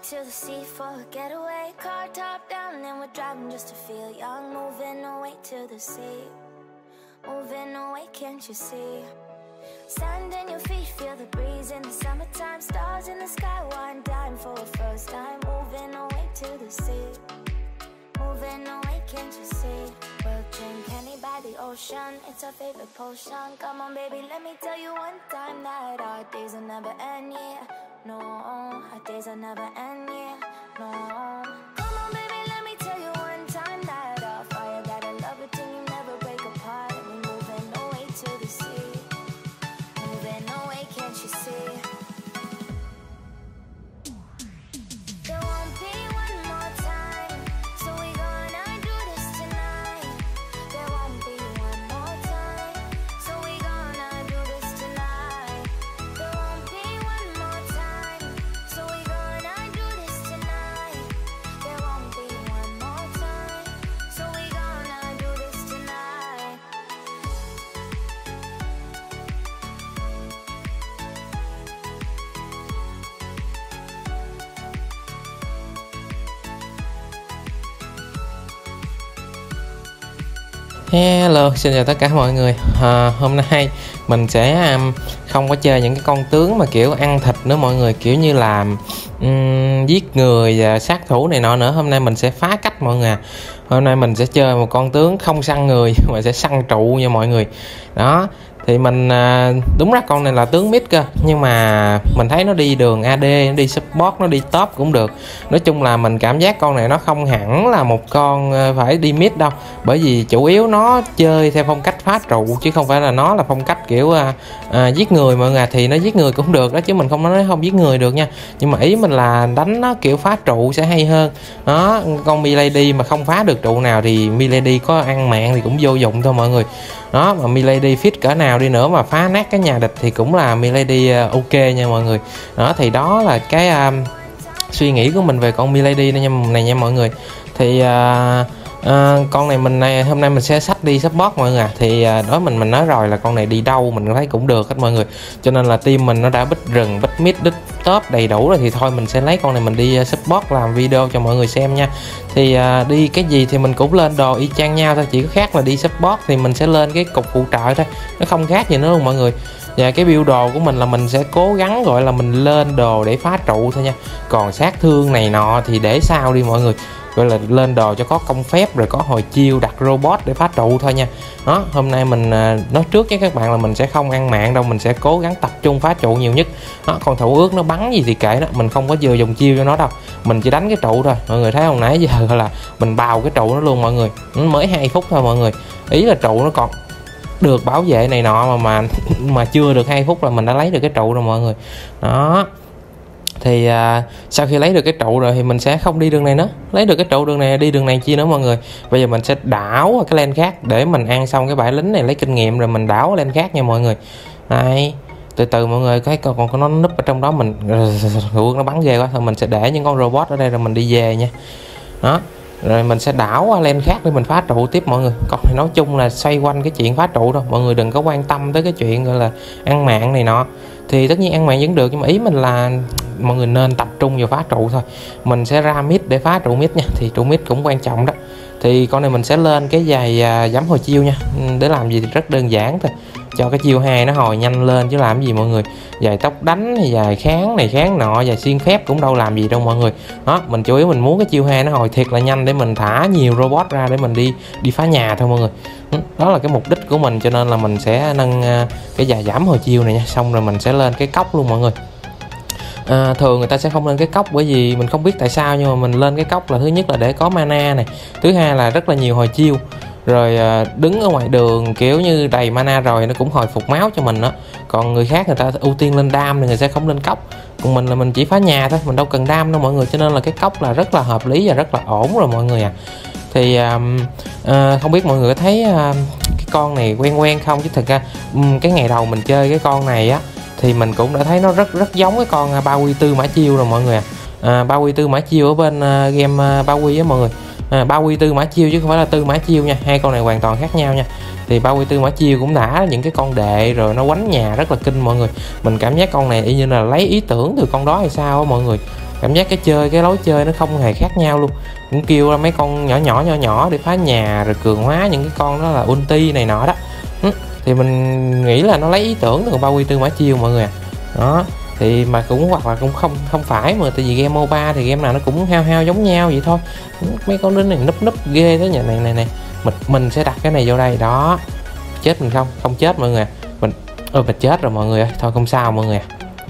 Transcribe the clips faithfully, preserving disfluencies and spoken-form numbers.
to the sea for a getaway. Car top down and we're driving just to feel young. Moving away to the sea, moving away, can't you see? Sand in your feet, feel the breeze in the summertime. Stars in the sky, one dime for a first time. Moving away to the sea, moving away, can't you see? We'll drink honey by the ocean, it's our favorite potion. Come on baby, let me tell you one time that our days will never end, yeah. No, our days will never end, yeah. No. Come on baby, let me tell you one time that our fire got a love it till you never break apart. And we're moving away to the sea, moving away, can't you see? There won't be one more time, so we gonna do this tonight. There won't be one more time, so we gonna do this tonight. There won't be one more time, so we gonna do this tonight. There won't be one more time, so we gonna do this tonight. Hello, xin chào tất cả mọi người. à, Hôm nay mình sẽ um, không có chơi những cái con tướng mà kiểu ăn thịt nữa mọi người. Kiểu như là um, giết người và sát thủ này nọ nữa. Hôm nay mình sẽ phá cách mọi người. Hôm nay mình sẽ chơi một con tướng không săn người mà sẽ săn trụ nha mọi người. Đó, thì mình đúng ra con này là tướng mid cơ, nhưng mà mình thấy nó đi đường a đê, nó đi support, nó đi top cũng được. Nói chung là mình cảm giác con này nó không hẳn là một con phải đi mid đâu, bởi vì chủ yếu nó chơi theo phong cách phá trụ chứ không phải là nó là phong cách kiểu à, à, giết người mọi người. Thì nó giết người cũng được đó chứ mình không nói không giết người được nha, nhưng mà ý mình là đánh nó kiểu phá trụ sẽ hay hơn. Đó, con Milady mà không phá được trụ nào thì Milady có ăn mạng thì cũng vô dụng thôi mọi người. Đó, mà Milady fit cỡ nào đi nữa mà phá nát cái nhà địch thì cũng là Milady ok nha mọi người. Đó, thì đó là cái uh, suy nghĩ của mình về con Milady này nha, này nha mọi người. Thì uh, uh, con này mình này hôm nay mình sẽ xách đi support mọi người. Thì uh, đó mình mình nói rồi là con này đi đâu mình thấy cũng được hết mọi người, cho nên là team mình nó đã bích rừng, bích mid, bích top đầy đủ rồi, thì thôi mình sẽ lấy con này mình đi support làm video cho mọi người xem nha. Thì uh, đi cái gì thì mình cũng lên đồ y chang nhau thôi, chỉ có khác là đi support thì mình sẽ lên cái cục phụ trợ thôi, nó không khác gì nữa luôn mọi người. Và cái build đồ của mình là mình sẽ cố gắng gọi là mình lên đồ để phá trụ thôi nha, còn sát thương này nọ thì để sau đi mọi người, gọi là lên đồ cho có công phép rồi có hồi chiêu đặt robot để phá trụ thôi nha. Đó, hôm nay mình uh, nói trước với các bạn là mình sẽ không ăn mạng đâu, mình sẽ cố gắng tập trung phá trụ nhiều nhất. Đó, còn thủ ước nó bắn gì thì kệ đó, mình không có vừa dùng chiêu cho nó đâu, mình chỉ đánh cái trụ thôi. Mọi người thấy không, nãy giờ là mình bào cái trụ nó luôn mọi người, mới hai phút thôi mọi người. Ý là trụ nó còn được bảo vệ này nọ mà mà mà chưa được hai phút là mình đã lấy được cái trụ rồi mọi người. Đó, thì à, sau khi lấy được cái trụ rồi thì mình sẽ không đi đường này nữa, lấy được cái trụ đường này đi đường này chi nữa mọi người. Bây giờ mình sẽ đảo qua cái lane khác để mình ăn xong cái bãi lính này lấy kinh nghiệm rồi mình đảo lên khác nha mọi người. Đây, từ từ mọi người thấy còn còn nó núp ở trong đó, mình nó bắn ghê quá, thôi mình sẽ để những con robot ở đây rồi mình đi về nha. Đó, rồi mình sẽ đảo qua lane khác để mình phá trụ tiếp mọi người. Còn thì nói chung là xoay quanh cái chuyện phá trụ thôi, mọi người đừng có quan tâm tới cái chuyện gọi là ăn mạng này nọ. Thì tất nhiên ăn mạng vẫn được, nhưng mà ý mình là mọi người nên tập trung vào phá trụ thôi. Mình sẽ ra mid để phá trụ mid nha, thì trụ mid cũng quan trọng đó. Thì con này mình sẽ lên cái giày à, giấm hồi chiêu nha. Để làm gì thì rất đơn giản thôi, cho cái chiêu hai nó hồi nhanh lên chứ làm gì mọi người. Giày tốc đánh hay giày kháng này kháng nọ, giày xuyên phép cũng đâu làm gì đâu mọi người. Đó, mình chủ yếu mình muốn cái chiêu hai nó hồi thiệt là nhanh để mình thả nhiều robot ra để mình đi đi phá nhà thôi mọi người. Đó là cái mục đích của mình, cho nên là mình sẽ nâng uh, cái giày giảm hồi chiêu này nha, xong rồi mình sẽ lên cái cốc luôn mọi người. À, thường người ta sẽ không lên cái cốc bởi vì mình không biết tại sao, nhưng mà mình lên cái cốc là thứ nhất là để có mana này, thứ hai là rất là nhiều hồi chiêu. Rồi à, đứng ở ngoài đường kiểu như đầy mana rồi nó cũng hồi phục máu cho mình đó. Còn người khác người ta ưu tiên lên đam thì người sẽ không lên cốc, còn mình là mình chỉ phá nhà thôi, mình đâu cần đam đâu mọi người, cho nên là cái cốc là rất là hợp lý và rất là ổn rồi mọi người à. Thì à, à, không biết mọi người có thấy à, cái con này quen quen không, chứ thực ra um, cái ngày đầu mình chơi cái con này á thì mình cũng đã thấy nó rất rất giống cái con ba quy tư mã chiêu rồi mọi người à. À, ba quy tư mã chiêu ở bên uh, game uh, ba quy á mọi người. À, ba quy tư mã chiêu chứ không phải là tư mã chiêu nha, hai con này hoàn toàn khác nhau nha. Thì ba quy tư mã chiêu cũng đã những cái con đệ rồi nó quánh nhà rất là kinh mọi người. Mình cảm giác con này y như là lấy ý tưởng từ con đó hay sao á mọi người. cảm giác cái chơi cái lối chơi nó không hề khác nhau luôn. Cũng kêu ra mấy con nhỏ nhỏ nhỏ nhỏ để phá nhà, rồi cường hóa những cái con đó là ulti này nọ đó. Ừ, thì mình nghĩ là nó lấy ý tưởng từ ba quy tư mã chiêu mọi người à. Đó thì mà cũng hoặc là cũng không không phải, mà tại vì game mô ba thì game nào nó cũng hao hao giống nhau vậy thôi. Mấy con lính này núp núp ghê thế, nhà này này này mình mình sẽ đặt cái này vô đây đó. Chết mình không? Không chết mọi người à. Mình ơi mình chết rồi mọi người ơi, thôi không sao mọi người à.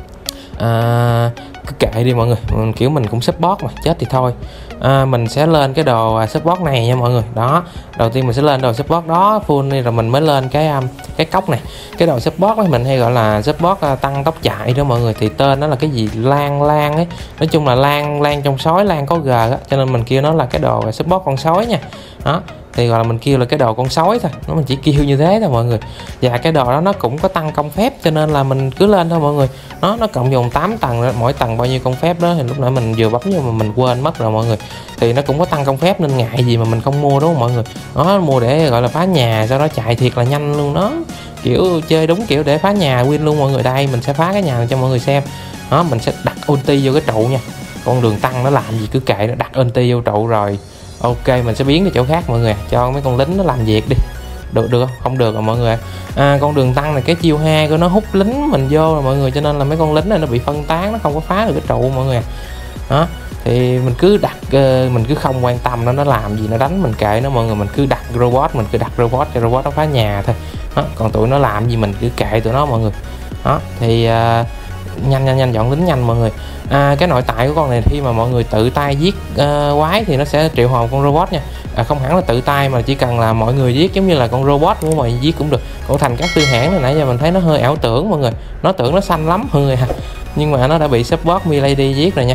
À, cứ kệ đi mọi người, mình, kiểu mình cũng support mà, chết thì thôi. À, mình sẽ lên cái đồ support này nha mọi người. Đó, đầu tiên mình sẽ lên đồ support đó full đi, rồi mình mới lên cái um, cái cốc này. Cái đồ support ấy mình hay gọi là support uh, tăng tốc chạy đó mọi người, thì tên nó là cái gì lan lan ấy, nói chung là lan lan trong sói, lan có g á, cho nên mình kêu nó là cái đồ support con sói nha. Đó thì gọi là mình kêu là cái đồ con sói thôi, nó mình chỉ kêu như thế thôi mọi người. Và cái đồ đó nó cũng có tăng công phép, cho nên là mình cứ lên thôi mọi người. Nó nó cộng dồn tám tầng, mỗi tầng bao nhiêu công phép đó, thì lúc nãy mình vừa bấm vô mà mình quên mất rồi mọi người. Thì nó cũng có tăng công phép nên ngại gì mà mình không mua đúng không mọi người. Đó, mua để gọi là phá nhà, sau đó chạy thiệt là nhanh luôn đó, kiểu chơi đúng kiểu để phá nhà win luôn mọi người. Đây mình sẽ phá cái nhà này cho mọi người xem. Đó, mình sẽ đặt ulti vô cái trụ nha. Con đường tăng nó làm gì cứ kệ nó, đặt ulti vô trụ rồi ok mình sẽ biến đi chỗ khác mọi người, cho mấy con lính nó làm việc đi. Được được không? Không được rồi mọi người. À, con đường tăng này cái chiêu hai của nó hút lính mình vô rồi mọi người, cho nên là mấy con lính này nó bị phân tán, nó không có phá được cái trụ mọi người. Đó thì mình cứ đặt mình cứ không quan tâm nó nó làm gì nó đánh mình kệ nó mọi người, mình cứ đặt robot, mình cứ đặt robot cho robot nó phá nhà thôi. Đó, còn tụi nó làm gì mình cứ kệ tụi nó mọi người. Đó thì uh, nhanh nhanh nhanh dọn lính nhanh mọi người. À, cái nội tại của con này khi mà mọi người tự tay giết uh, quái thì nó sẽ triệu hồi con robot nha. À, không hẳn là tự tay mà chỉ cần là mọi người giết, giống như là con robot của mọi người giết cũng được. Còn thành các tư hãng này nãy giờ mình thấy nó hơi ảo tưởng mọi người, nó tưởng nó xanh lắm mọi người, nhưng mà nó đã bị support Milady giết rồi nha.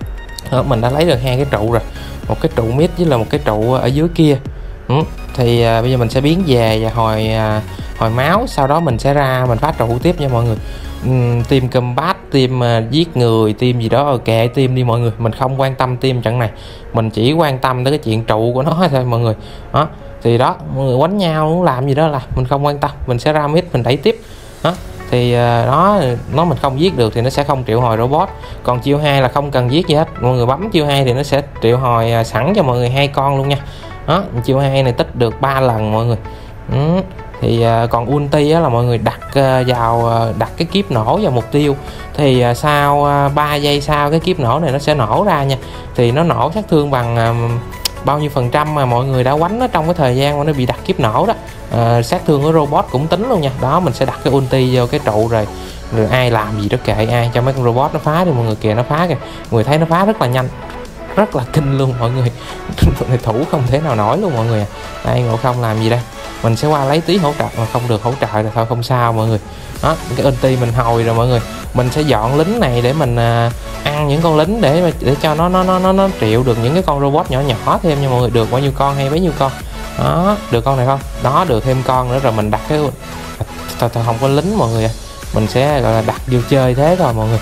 Đó, mình đã lấy được hai cái trụ rồi, một cái trụ mid với là một cái trụ ở dưới kia. Ừ, thì uh, bây giờ mình sẽ biến về và hồi uh, hồi máu, sau đó mình sẽ ra mình phá trụ tiếp nha mọi người. Uhm, team combat, team uh, giết người, team gì đó kệ team đi mọi người, mình không quan tâm team trận này, mình chỉ quan tâm tới cái chuyện trụ của nó thôi mọi người. Đó thì đó, mọi người quánh nhau muốn làm gì đó là mình không quan tâm, mình sẽ ra mid mình đẩy tiếp. Đó thì uh, nó nó mình không giết được thì nó sẽ không triệu hồi robot. Còn chiêu hai là không cần giết gì hết, mọi người bấm chiêu hai thì nó sẽ triệu hồi uh, sẵn cho mọi người hai con luôn nha. Đó, chiêu hai này tích được ba lần mọi người. Ừ. Thì uh, còn ulti á, là mọi người đặt uh, vào uh, đặt cái kiếp nổ vào mục tiêu, thì uh, sau uh, ba giây sau cái kiếp nổ này nó sẽ nổ ra nha. Thì nó nổ sát thương bằng uh, bao nhiêu phần trăm mà mọi người đã quánh nó trong cái thời gian mà nó bị đặt kiếp nổ đó. Uh, sát thương của robot cũng tính luôn nha. Đó mình sẽ đặt cái ulti vô cái trụ rồi rồi ai làm gì đó kệ ai, cho mấy con robot nó phá đi mọi người. Kìa nó phá kìa, mọi người thấy nó phá rất là nhanh, rất là kinh luôn mọi người. Tụi này thủ không thể nào nổi luôn mọi người. Đây Ngộ Không làm gì đây, mình sẽ qua lấy tí hỗ trợ mà không được hỗ trợ rồi thôi không sao mọi người. Đó cái ulti mình hồi rồi mọi người, mình sẽ dọn lính này để mình uh, ăn những con lính để để cho nó nó nó nó nó triệu được những cái con robot nhỏ nhỏ thêm nha mọi người. Được bao nhiêu con hay bấy nhiêu con. Đó được con này không, đó được thêm con nữa rồi mình đặt cái thôi, thôi không có lính mọi người, mình sẽ gọi là đặt vô chơi thế thôi mọi người.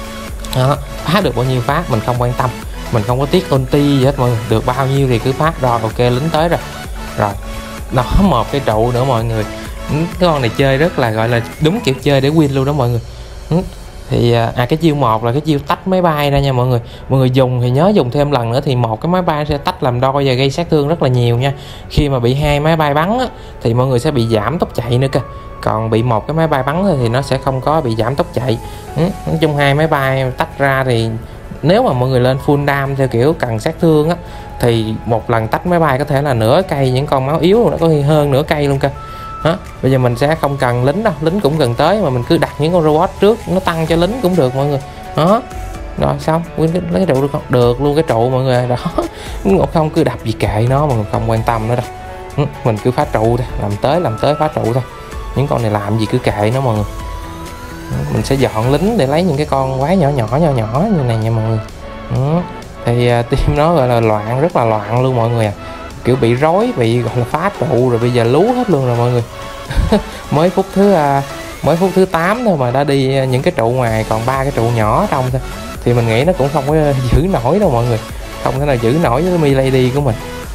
Đó phá được bao nhiêu phá mình không quan tâm, mình không có tiếc ulti gì hết mọi người, được bao nhiêu thì cứ phát. Rồi ok lính tới rồi. Rồi đó một cái trụ nữa mọi người. Cái con này chơi rất là gọi là đúng kiểu chơi để win luôn đó mọi người. Thì à cái chiêu một là cái chiêu tách máy bay ra nha mọi người. Mọi người dùng thì nhớ dùng thêm lần nữa, thì một cái máy bay sẽ tách làm đôi và gây sát thương rất là nhiều nha. Khi mà bị hai máy bay bắn á, thì mọi người sẽ bị giảm tốc chạy nữa cơ. Còn bị một cái máy bay bắn thì nó sẽ không có bị giảm tốc chạy. Nói chung hai máy bay tách ra thì nếu mà mọi người lên full dam theo kiểu cần sát thương á, thì một lần tách máy bay có thể là nửa cây những con máu yếu, nó có khi hơn nửa cây luôn cơ. Đó, bây giờ mình sẽ không cần lính đâu, lính cũng cần tới, mà mình cứ đặt những con robot trước, nó tăng cho lính cũng được mọi người. Đó rồi xong lấy cái trụ được không? Được luôn cái trụ mọi người. Đó Ngộ Không cứ đập gì kệ nó mà mình không quan tâm nữa đâu. Mình cứ phá trụ thôi, làm tới làm tới phá trụ thôi. Những con này làm gì cứ kệ nó mọi người. Mình sẽ dọn lính để lấy những cái con quái nhỏ nhỏ nhỏ nhỏ như này nha mọi người. Đó. Thì uh, team nó gọi là loạn, rất là loạn luôn mọi người à. Kiểu bị rối, bị gọi là phá trụ rồi bây giờ lú hết luôn rồi mọi người. mới phút thứ uh, mới phút thứ tám thôi mà đã đi những cái trụ ngoài còn ba cái trụ nhỏ trong thôi. Thì mình nghĩ nó cũng không có giữ nổi đâu mọi người, không thể nào giữ nổi với cái Milady của mình.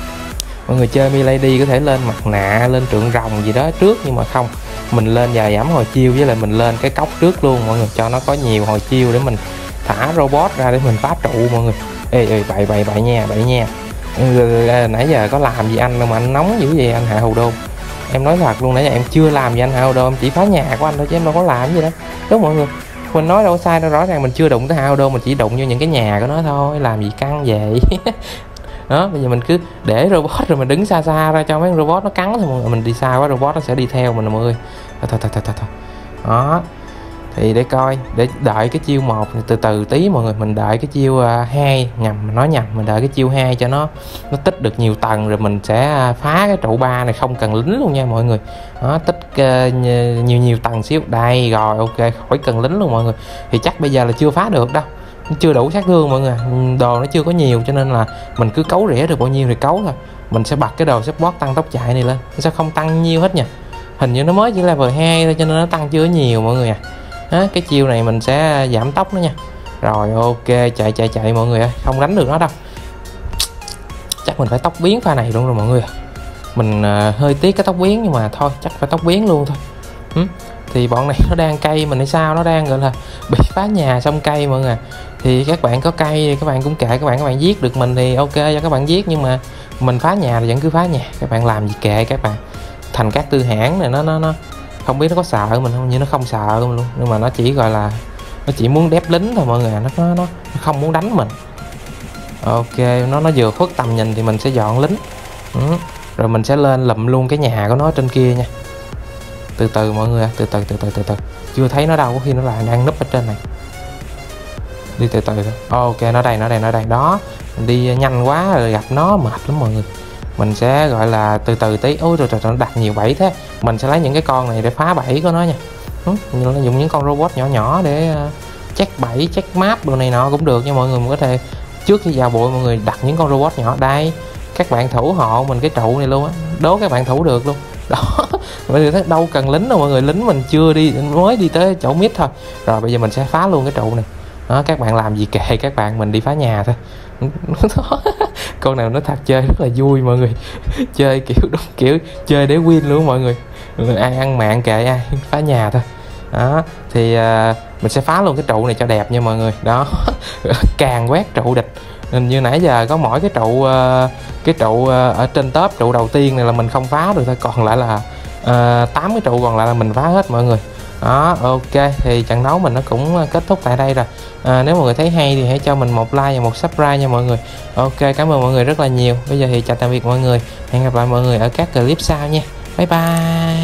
Mọi người chơi Milady có thể lên mặt nạ, lên trượng rồng gì đó trước, nhưng mà không, mình lên và giảm hồi chiêu, với lại mình lên cái cốc trước luôn mọi người, cho nó có nhiều hồi chiêu để mình thả robot ra để mình phá trụ mọi người. Ê ê bậy bậy bậy nha bậy nha. Ừ, nãy giờ có làm gì anh đâu mà anh nóng dữ vậy anh Hạ Hầu Đôn. Em nói thật luôn, nãy giờ em chưa làm gì anh Hạ Hầu Đôn, em chỉ phá nhà của anh thôi chứ em đâu có làm gì đâu. Đúng mọi người, mình nói đâu có sai đâu, rõ ràng mình chưa đụng tới Hạ Hầu Đôn, mình chỉ đụng vô những cái nhà của nó thôi, làm gì căng vậy. Đó, bây giờ mình cứ để robot rồi mình đứng xa xa ra cho mấy con robot nó cắn thôi mọi người, mình đi xa quá robot nó sẽ đi theo mình mọi người. Thôi thôi thôi thôi thôi. Đó. Thì để coi, để đợi cái chiêu một từ từ tí mọi người, mình đợi cái chiêu hai, uh, nhầm mình nói nhầm, mình đợi cái chiêu hai cho nó nó tích được nhiều tầng rồi mình sẽ phá cái trụ ba này không cần lính luôn nha mọi người. Đó, tích uh, nhiều nhiều tầng xíu. Đây rồi, ok, khỏi cần lính luôn mọi người. Thì chắc bây giờ là chưa phá được đâu, chưa đủ sát thương mọi người, đồ nó chưa có nhiều cho nên là mình cứ cấu rỉa được bao nhiêu thì cấu thôi. Mình sẽ bật cái đồ support tăng tốc chạy này lên, nó sẽ không tăng nhiều hết nha, hình như nó mới chỉ level hai thôi cho nên nó tăng chưa nhiều mọi người à. Đó, cái chiêu này mình sẽ giảm tốc nó nha. Rồi ok, chạy chạy chạy mọi người ơi, không đánh được nó đâu. Chắc mình phải tốc biến pha này luôn rồi mọi người. Mình uh, hơi tiếc cái tốc biến nhưng mà thôi, chắc phải tốc biến luôn thôi. ừ. Thì bọn này nó đang cây mình hay sao, nó đang gọi là bị phá nhà xong cây mọi người. Thì các bạn có cây thì các bạn cũng kệ các bạn, các bạn giết được mình thì ok cho các bạn giết, nhưng mà mình phá nhà thì vẫn cứ phá nhà, các bạn làm gì kệ các bạn. Thành các tư hãng này nó nó nó không biết nó có sợ mình không, như nó không sợ luôn, nhưng mà nó chỉ gọi là nó chỉ muốn đép lính thôi mọi người, nó nó nó không muốn đánh mình. Ok, nó nó vừa khuất tầm nhìn thì mình sẽ dọn lính. ừ. Rồi mình sẽ lên lụm luôn cái nhà của nó trên kia nha. Từ từ mọi người, từ từ từ từ từ từ chưa thấy nó đâu, có khi nó là đang núp ở trên này. Đi từ từ thôi. Ok, nó đây nó đây nó đây đó. Mình đi nhanh quá rồi gặp nó mệt lắm mọi người. Mình sẽ gọi là từ từ tí. Ôi rồi trời, nó đặt nhiều bẫy thế. Mình sẽ lấy những cái con này để phá bẫy của nó nha. ừ, nó dùng những con robot nhỏ nhỏ để uh, check bẫy, check map đồ này nọ cũng được nha mọi người. Mình có thể trước khi vào bụi mọi người đặt những con robot nhỏ đây, các bạn thủ hộ mình cái trụ này luôn á, đố các bạn thủ được luôn đó. Mọi người thấy đâu cần lính đâu mọi người, lính mình chưa đi, mới đi tới chỗ mid thôi. Rồi bây giờ mình sẽ phá luôn cái trụ này đó, các bạn làm gì kệ các bạn, mình đi phá nhà thôi. Con nào nó thật chơi rất là vui mọi người. Chơi kiểu đúng kiểu chơi để win luôn mọi người. Ai ăn mạng kệ ai, phá nhà thôi. Đó thì uh, mình sẽ phá luôn cái trụ này cho đẹp nha mọi người. Đó. Càng quét trụ địch. Hình như nãy giờ có mỗi cái trụ uh, cái trụ uh, ở trên top, trụ đầu tiên này là mình không phá được thôi, còn lại là uh, tám cái trụ còn lại là mình phá hết mọi người. Đó, ok, thì trận đấu mình nó cũng kết thúc tại đây rồi. à, Nếu mọi người thấy hay thì hãy cho mình một like và một subscribe nha mọi người. Ok, cảm ơn mọi người rất là nhiều. Bây giờ thì chào tạm biệt mọi người, hẹn gặp lại mọi người ở các clip sau nha. Bye bye.